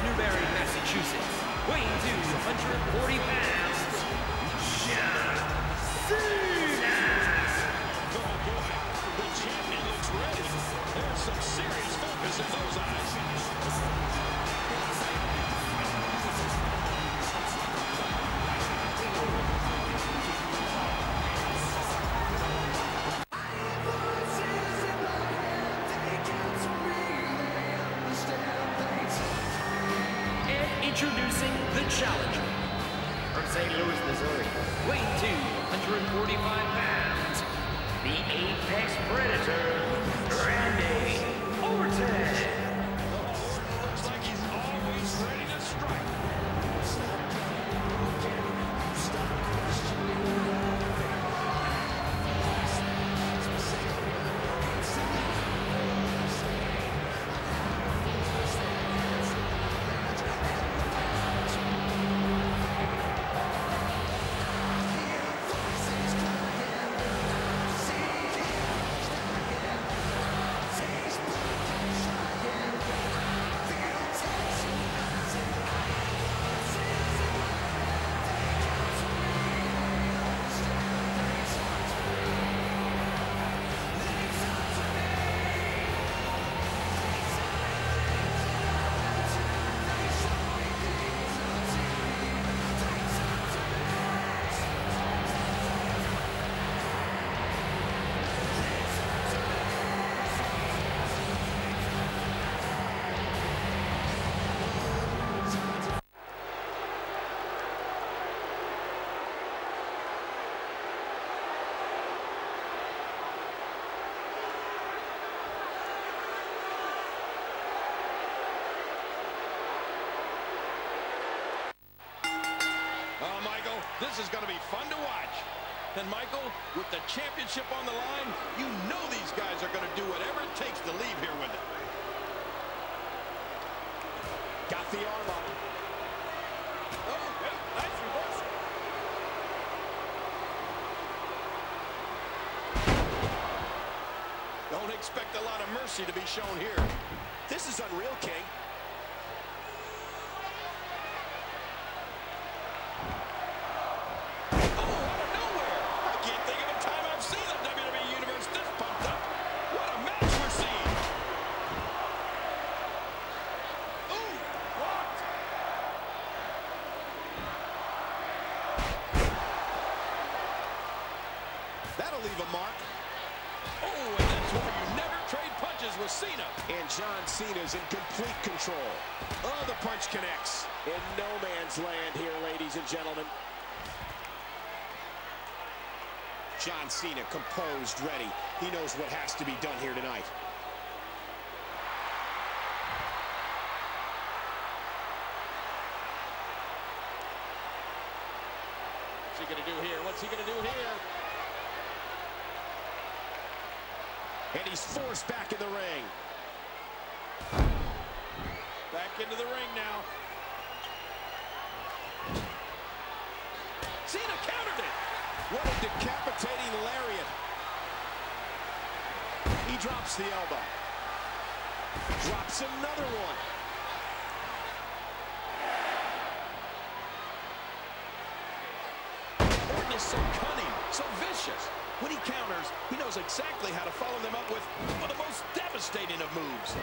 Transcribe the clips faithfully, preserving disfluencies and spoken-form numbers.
Newbury, Massachusetts, weighing two hundred forty pounds, John Cena! Oh boy, the champion looks ready. There's some serious focus in those eyes. Introducing the challenger from Saint Louis, Missouri, weighing two hundred forty-five pounds, the Apex Predator, Randy Orton. Oh, looks like he's always ready to strike. Oh, Michael, this is going to be fun to watch. And, Michael, with the championship on the line, you know these guys are going to do whatever it takes to leave here with it. Got the arm on him. Oh, yeah, nice reversal. Don't expect a lot of mercy to be shown here. This is unreal, King. That'll leave a mark. Oh, and that's where you never trade punches with Cena. And John Cena's in complete control. Oh, the punch connects. In no man's land here, ladies and gentlemen. John Cena composed, ready. He knows what has to be done here tonight. What's he going to do here? What's he going to do here? And he's forced back in the ring. Back into the ring now. Cena countered it. What a decapitating lariat. He drops the elbow. Drops another one. Orton is so cunning, so vicious. When he counters, he knows exactly how to follow them up with one of the most devastating of moves.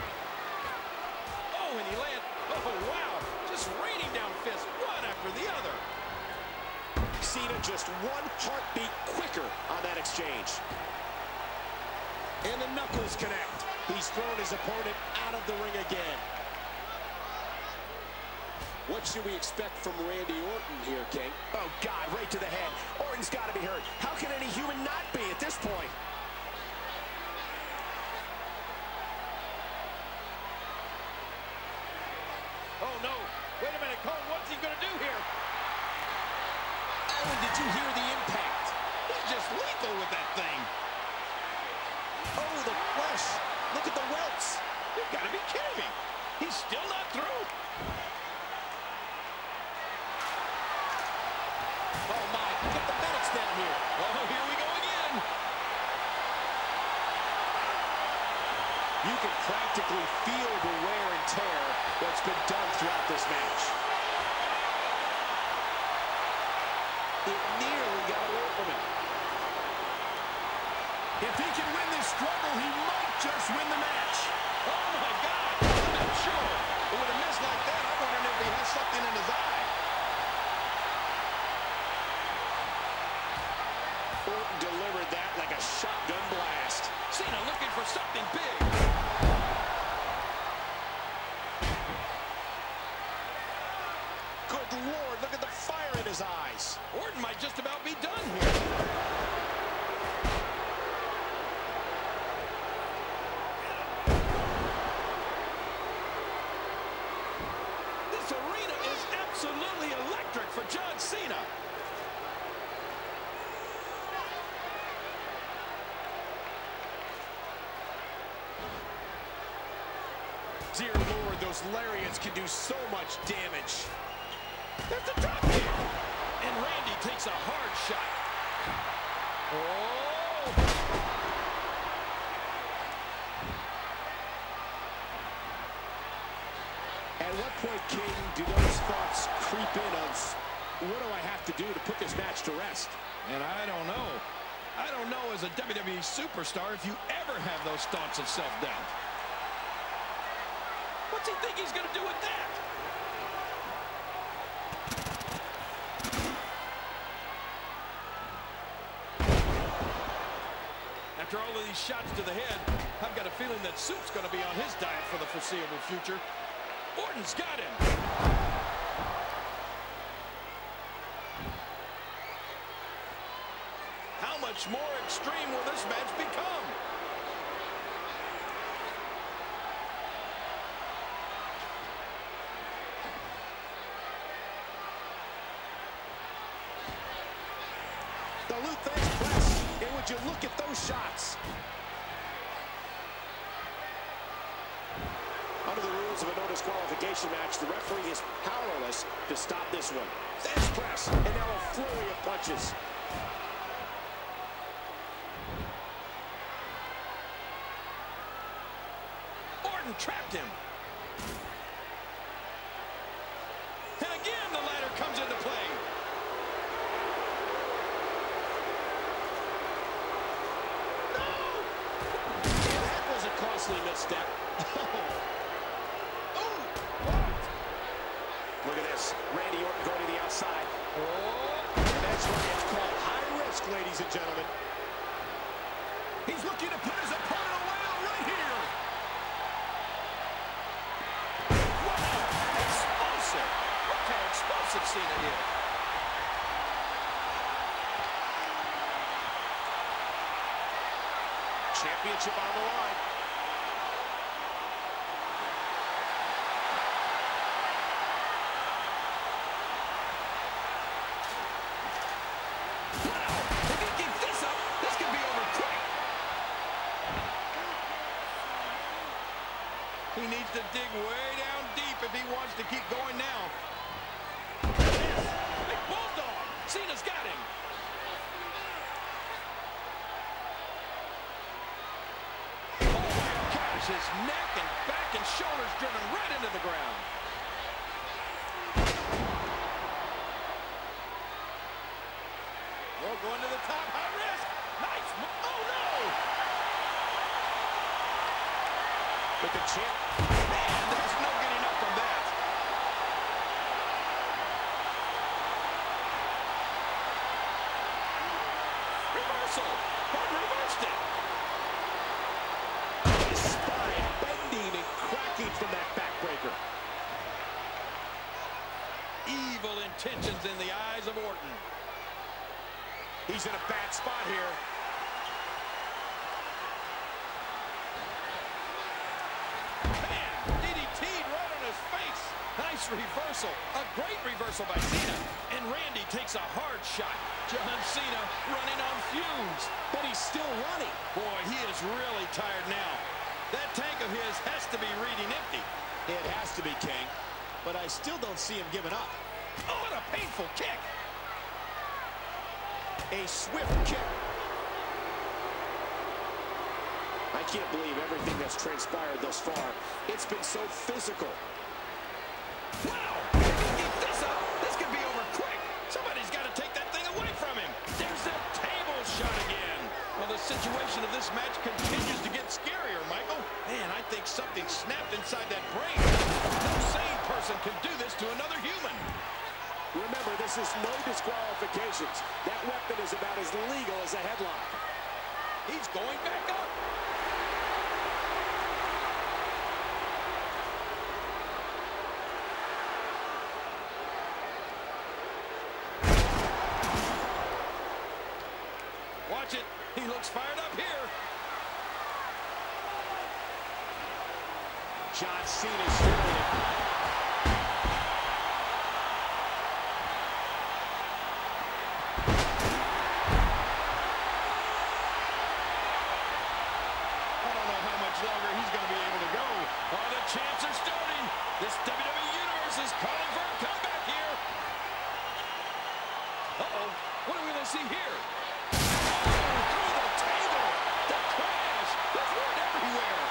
Oh, and he lands. Oh, wow. Just raining down fists, one after the other. Cena just one heartbeat quicker on that exchange. And the knuckles connect. He's thrown his opponent out of the ring again. What should we expect from Randy Orton here, King? Oh, God, right to the head. Orton's got to be hurt. How can any human not be at this point? Oh, no. Wait a minute, Cole. What's he going to do here? Oh, and did you hear the impact? He's just lethal with that thing. Oh, the flesh. Look at the welts. You've got to be kidding me. He's still not through. Oh, my. Get the medics down here. Oh, here we go again. You can practically feel the wear and tear what's been done throughout this match. It nearly got away from him. If he can win this struggle, he might just win the match. Oh, my God. I'm not sure. But with a miss like that, I'm wondering if he has something in his eye. Orton delivered that like a shotgun blast. Cena looking for something big. Good Lord, look at the fire in his eyes. Orton might just about be done here. This arena is absolutely electric for John Cena. Dear Lord, those lariats can do so much damage. There's the drop kick. And Randy takes a hard shot. Oh! At what point, King, do those thoughts creep in of, what do I have to do to put this match to rest? And I don't know. I don't know as a W W E superstar if you ever have those thoughts of self-doubt. What's he think he's going to do with that? After all of these shots to the head, I've got a feeling that Soup's going to be on his diet for the foreseeable future. Orton's got him. How much more extreme will this match become? The Luther's press, and would you look at those shots? Under the rules of a no disqualification match, the referee is powerless to stop this one. There's press, and now a flurry of punches. Orton trapped him. And again, the ladder comes into play. Costly misstep. Oh, look at this. Randy Orton going to the outside. oh. And that's why it's called high risk, ladies and gentlemen. He's looking to put his opponent away right here. Wow, explosive. Look how explosive Cena is. Championship on the line. He needs to dig way down deep if he wants to keep going now. Big bulldog. Cena's got him. Oh my gosh, his neck and back and shoulders driven right into the ground. Oh, going to the top, high risk. Nice. Oh no. But the champ, man, there's no getting up from that. Reversal. Orton reversed it. his spine bending and cracking from that backbreaker. Evil intentions in the eyes of Orton. He's in a bad spot here. Nice reversal. A great reversal by Cena. And Randy takes a hard shot. John Cena running on fumes. But he's still running. Boy, he is really tired now. That tank of his has to be reading empty. It has to be, King. But I still don't see him giving up. Oh, what a painful kick. A swift kick. I can't believe everything that's transpired thus far. It's been so physical. Wow! If he keeps this up, this could be over quick. Somebody's got to take that thing away from him. There's that table shot again. Well, the situation of this match continues to get scarier, Michael. Man, I think something snapped inside that brain. No sane person can do this to another human. Remember, this is no disqualifications. That weapon is about as legal as a headlock. He's going back up. Watch it. He looks fired up here. John Cena stealing it. I don't know how much longer he's going to be able to go. Oh, the chants are starting. This W W E Universe is calling for a comeback here. Uh-oh. What are we going to see here? Through the table, the crash, there's blood everywhere.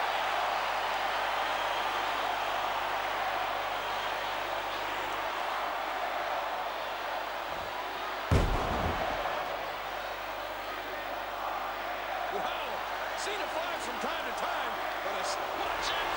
Wow, Cena flies from time to time, but it's, watch it.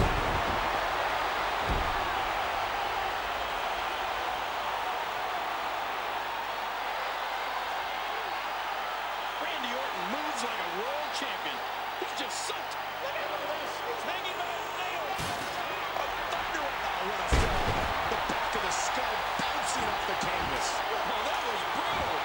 Randy Orton moves like a world champion. He's just sucked. Look at this. He's hanging by a nail. A thunder. Oh, what a fall. The back of the skull bouncing off the canvas. Oh, that was brutal.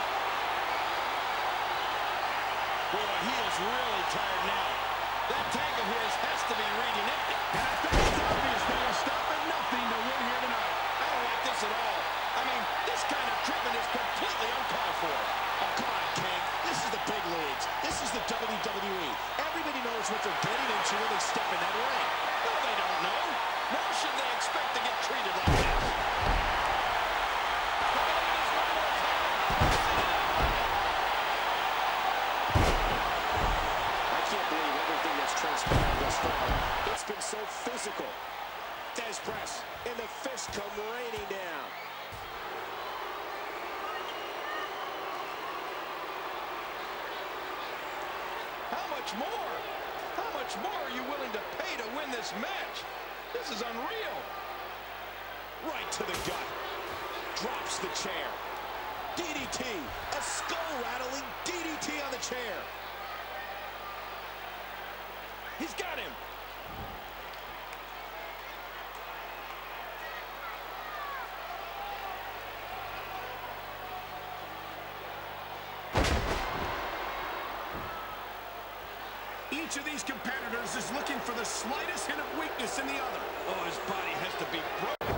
Boy, he is really tired now. That tank of his has to be reading empty. And I think it's obvious they are stopping nothing to win here tonight. I don't like this at all. I mean, this kind of treatment is completely uncalled for. Oh, come on, King. This is the big leagues. This is the W W E. Everybody knows what they're getting into when they step in that ring. No, they don't know. Nor should they expect to get treated like this. I can't believe everything that's transpired thus far. It's been so physical. Des press, and the fists come raining down. How much more? How much more are you willing to pay to win this match? This is unreal. Right to the gut. Drops the chair. D D T. A skull-rattling D D T on the chair. He's got him. Each of these competitors is looking for the slightest hint of weakness in the other. Oh, his body has to be broken.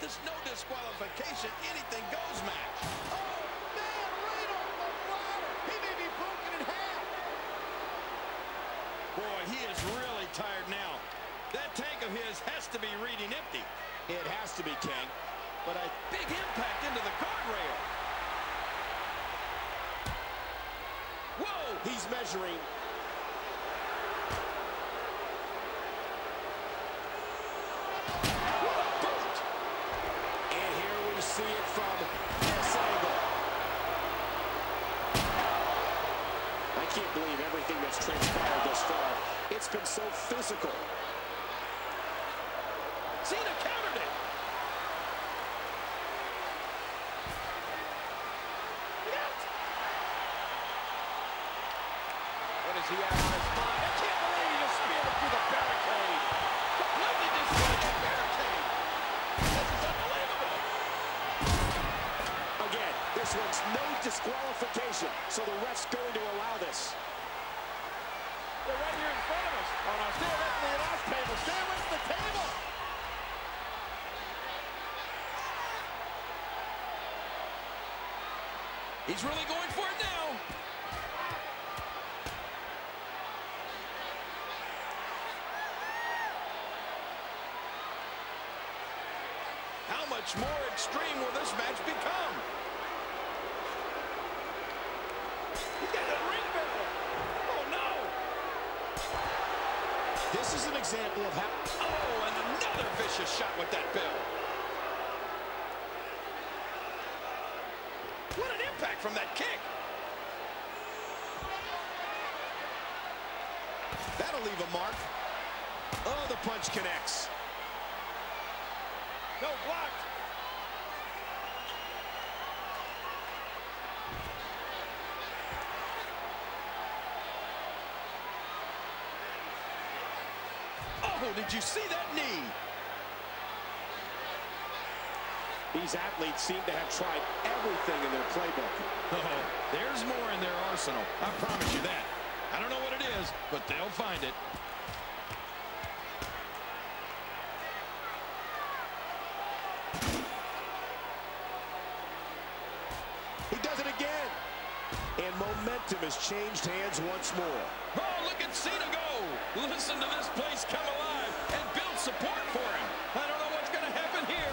this no disqualification, anything goes match. Oh, man, right on the ladder. He may be broken in half. Boy, he is really tired now. That tank of his has to be reading empty. It has to be, King. But a big impact into the guardrail. Whoa! He's measuring. What a boot! And here we see it from this angle. I can't believe everything that's transpired thus far. It's been so physical. Cena countered it. What does he have on his mind? I can't believe he just speared him through the barricade. Completely destroyed that barricade. This is unbelievable. Again, this one's no disqualification, so the ref's going to allow this. They're right here in front of us. Oh, no, stay away from the announce table. Stay away from the table. He's really going for it now. How much more extreme will this match become? He's got a ring bell. Oh, no. This is an example of how... Oh, and another vicious shot with that bell. What an impact from that kick. That'll leave a mark. Oh, the punch connects. No, blocked. Oh, did you see that knee? These athletes seem to have tried everything in their playbook. Oh, there's more in their arsenal. I promise you that. I don't know what it is, but they'll find it. He does it again. And momentum has changed hands once more. Oh, look at Cena go. Listen to this place come alive and build support for him. I don't know what's going to happen here.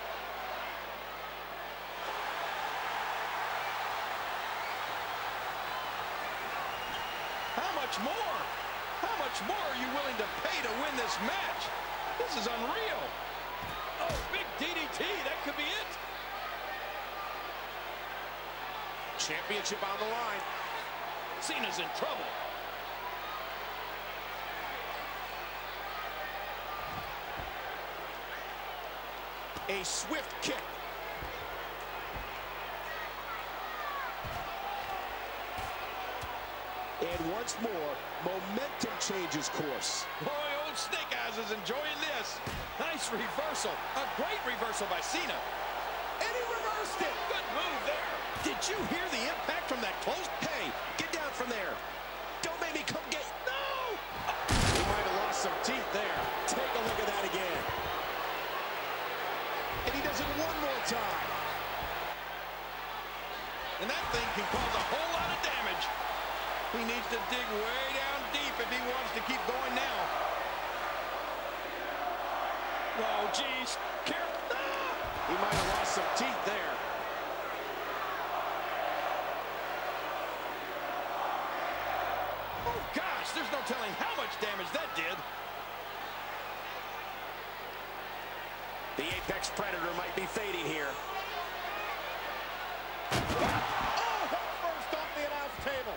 How much more? How much more are you willing to pay to win this match? This is unreal. Oh, big D D T. That could be it. Championship on the line. Cena's in trouble. A swift kick. And once more, momentum changes course. Boy, old Snake Eyes is enjoying this. Nice reversal. A great reversal by Cena. And he reversed it. Good move there. Did you hear the impact from that close? Hey, get down from there. Don't make me come get... No! He might have lost some teeth there. Take a look at that again. And he does it one more time. And that thing can cause a whole lot of damage. He needs to dig way down deep if he wants to keep going now. Oh, geez. Careful. Ah! He might have lost some teeth there. Oh, gosh, there's no telling how much damage that did. The Apex Predator might be fading here. Oh, head first off the announce table.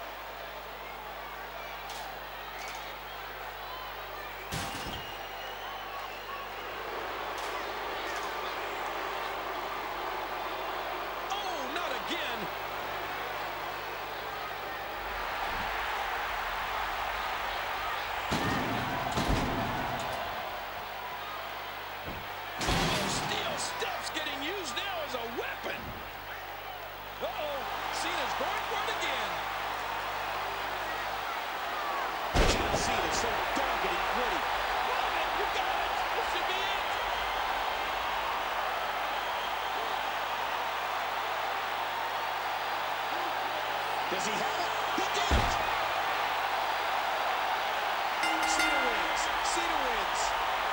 Oh, not again. Oh, steel steps getting used Does he have it? He did it! Cena wins. Cena wins.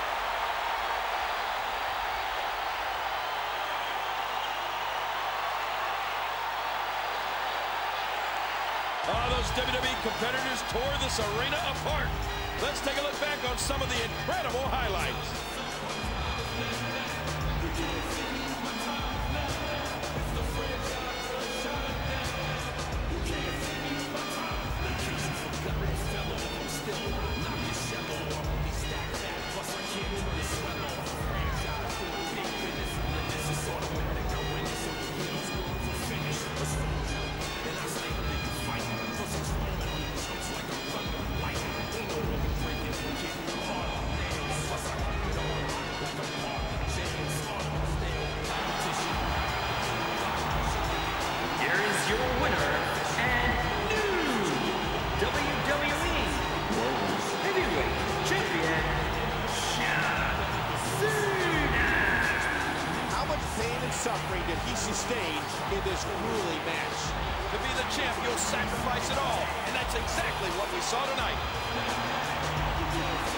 Oh, those W W E competitors tore this arena apart. Let's take a look back on some of the incredible highlights. Suffering that he sustained in this grueling match. To be the champ, you'll sacrifice it all, and that's exactly what we saw tonight.